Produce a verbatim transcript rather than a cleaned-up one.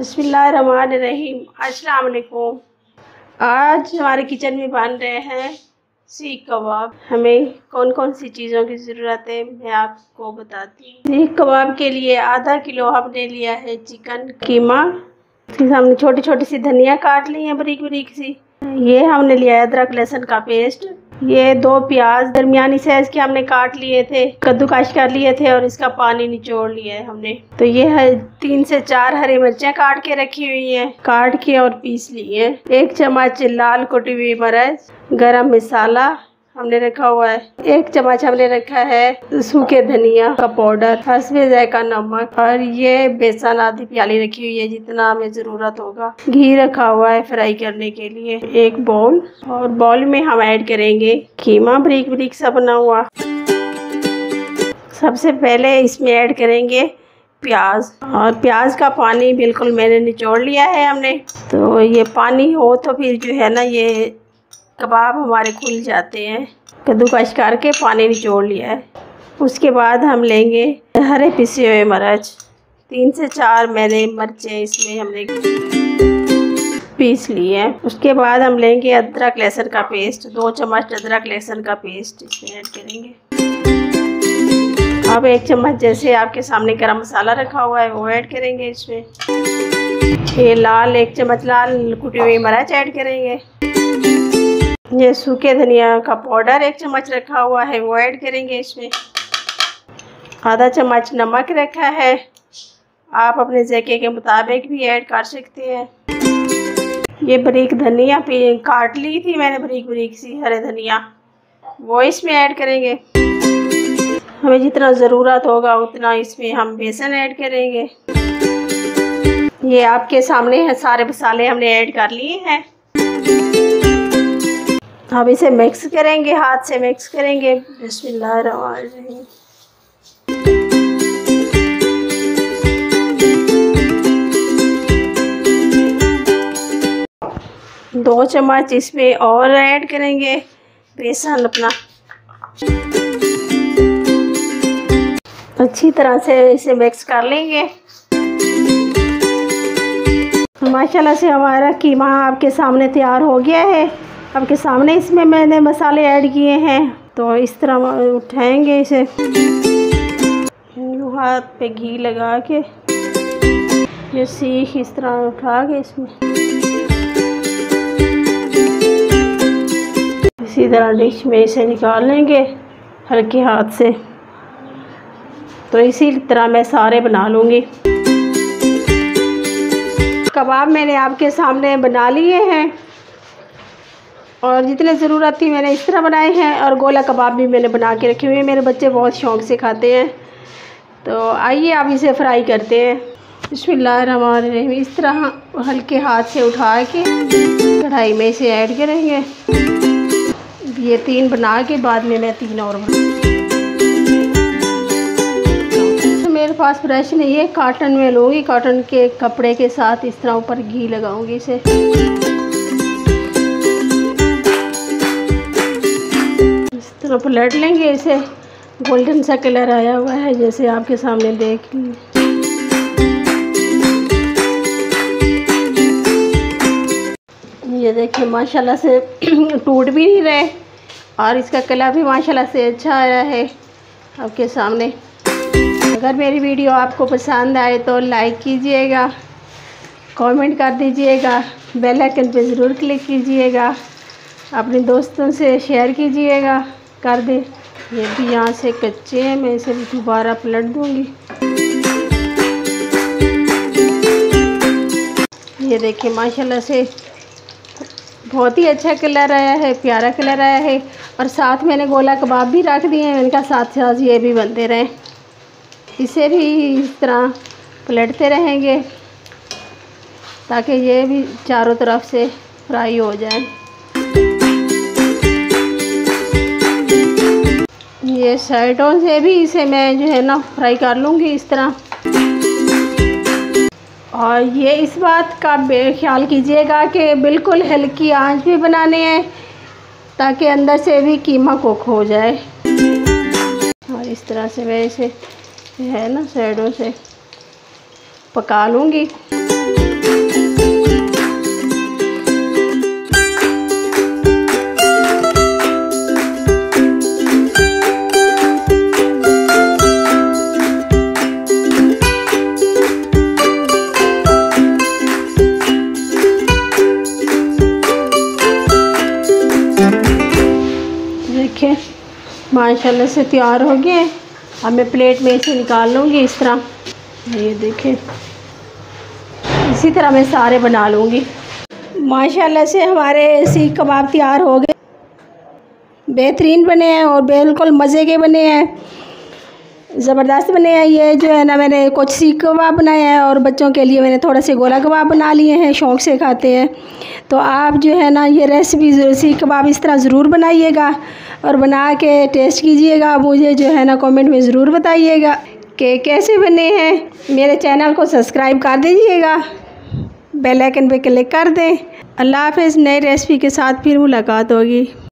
बिस्मिल्लाहिर्रहमानिर्रहीम। अस्सलाम वालेकुम। आज हमारे किचन में बन रहे हैं सीख कबाब। हमें कौन कौन सी चीज़ों की ज़रूरत है मैं आपको बताती हूँ। सीख कबाब के लिए आधा किलो हमने लिया है चिकन कीमा। फिर हमने छोटी छोटी सी धनिया काट ली है बारीक बारीक सी। ये हमने लिया है अदरक लहसुन का पेस्ट। ये दो प्याज दरमियानी साइज के हमने काट लिए थे, कद्दूकश कर लिए थे और इसका पानी निचोड़ लिया है हमने। तो ये है तीन से चार हरी मिर्चें काट के रखी हुई हैं, काट के और पीस ली है। एक चम्मच लाल कुटी हुई मिर्च, गरम मसाला हमने रखा हुआ है। एक चम्मच हमने रखा है सूखे धनिया का पाउडर, हस्बे जायका नमक, और ये बेसन आधी प्याली रखी हुई है जितना हमें ज़रूरत होगा। घी रखा हुआ है फ्राई करने के लिए एक बाउल, और बाउल में हम ऐड करेंगे कीमा बारीक बारीक सा बना हुआ। सबसे पहले इसमें ऐड करेंगे प्याज, और प्याज का पानी बिल्कुल मैंने निचोड़ लिया है हमने। तो ये पानी हो तो फिर जो है ना ये कबाब हमारे खुल जाते हैं। कद्दूकश करके पानी निचोड़ लिया है। उसके बाद हम लेंगे हरे पिसे हुए मिर्च, तीन से चार मैंने मिर्चें इसमें हमने पीस लिए हैं। उसके बाद हम लेंगे अदरक लहसुन का पेस्ट, दो चम्मच अदरक लहसुन का पेस्ट इसमें ऐड करेंगे। अब एक चम्मच जैसे आपके सामने गरम मसाला रखा हुआ है वो ऐड करेंगे इसमें। ये लाल एक चम्मच लाल कुटी हुई मिर्च ऐड करेंगे। ये सूखे धनिया का पाउडर एक चम्मच रखा हुआ है वो ऐड करेंगे इसमें। आधा चम्मच नमक रखा है, आप अपने जायके के मुताबिक भी ऐड कर सकते हैं। ये बारीक धनिया पे काट ली थी मैंने बारीक बारीक सी हरे धनिया, वो इसमें ऐड करेंगे। हमें जितना ज़रूरत होगा उतना इसमें हम बेसन ऐड करेंगे। ये आपके सामने है, सारे मसाले हमने ऐड कर लिए हैं। अब इसे मिक्स करेंगे, हाथ से मिक्स करेंगे। बिस्मिल्लाहिर्रहमानिर्रहीम। दो चम्मच इसमें और ऐड करेंगे बेसन अपना। अच्छी तरह से इसे मिक्स कर लेंगे। माशाल्लाह से हमारा कीमा आपके सामने तैयार हो गया है। आपके सामने इसमें मैंने मसाले ऐड किए हैं। तो इस तरह उठाएंगे इसे, यूँ हाथ पे घी लगा के ये सीख इस तरह उठा के इसमें इसी तरह डिश में इसे निकाल लेंगे हल्के हाथ से। तो इसी तरह मैं सारे बना लूँगी। कबाब मैंने आपके सामने बना लिए हैं और जितने ज़रूरत थी मैंने इस तरह बनाए हैं, और गोला कबाब भी मैंने बना के रखे हुए हैं। मेरे बच्चे बहुत शौक़ से खाते हैं। तो आइए आप इसे फ्राई करते हैं। बिस्मिल्लाहिर्रहमानिर्रहीम। इस तरह हल्के हाथ से उठा के कढ़ाई में इसे ऐड करेंगे। ये तीन बना के बाद में मैं तीन और बना। तो मेरे पास ब्रश नहीं है, कॉटन में लूँगी, कॉटन के कपड़े के साथ इस तरह ऊपर घी लगाऊंगी इसे। पलट लेंगे इसे। गोल्डन सा कलर आया हुआ है जैसे आपके सामने देख लीजिए। ये देखिए माशाल्लाह से टूट भी नहीं रहे और इसका कलर भी माशाल्लाह से अच्छा आया है आपके सामने। अगर मेरी वीडियो आपको पसंद आए तो लाइक कीजिएगा, कमेंट कर दीजिएगा, बेल आइकन पे ज़रूर क्लिक कीजिएगा, अपने दोस्तों से शेयर कीजिएगा कर दे। ये भी यहाँ से कच्चे हैं, मैं इसे दोबारा पलट दूँगी। ये देखिए माशाल्लाह से बहुत ही अच्छा कलर आया है, प्यारा कलर आया है। और साथ मैंने गोला कबाब भी रख दिए हैं, इनका साथ साथ ये भी बनते रहें। इसे भी इस तरह पलटते रहेंगे ताकि ये भी चारों तरफ से फ्राई हो जाए। ये साइडों से भी इसे मैं जो है ना फ्राई कर लूँगी इस तरह। और ये इस बात का ख्याल कीजिएगा कि बिल्कुल हल्की आंच पे बनाने हैं ताकि अंदर से भी कीमा कुक हो जाए। और इस तरह से मैं इसे है ना साइडों से पका लूँगी। माशाल्लाह से तैयार हो गए। अब मैं प्लेट में इसे निकाल लूँगी इस तरह। ये देखें, इसी तरह मैं सारे बना लूँगी। माशाल्लाह से हमारे सीख कबाब तैयार हो गए, बेहतरीन बने हैं और बिल्कुल मज़े के बने हैं, ज़बरदस्त बने हैं। ये जो है ना, मैंने कुछ सीख कबाब बनाए हैं और बच्चों के लिए मैंने थोड़ा से गोला कबाब बना लिए हैं, शौक़ से खाते हैं। तो आप जो है ना, ये रेसिपी सीख कबाब इस तरह ज़रूर बनाइएगा और बना के टेस्ट कीजिएगा। मुझे जो है ना कमेंट में ज़रूर बताइएगा कि कैसे बने हैं। मेरे चैनल को सब्सक्राइब कर दीजिएगा, बेल आइकन पे क्लिक कर दें। अल्लाह हाफ़िज़। नई रेसिपी के साथ फिर मुलाकात होगी।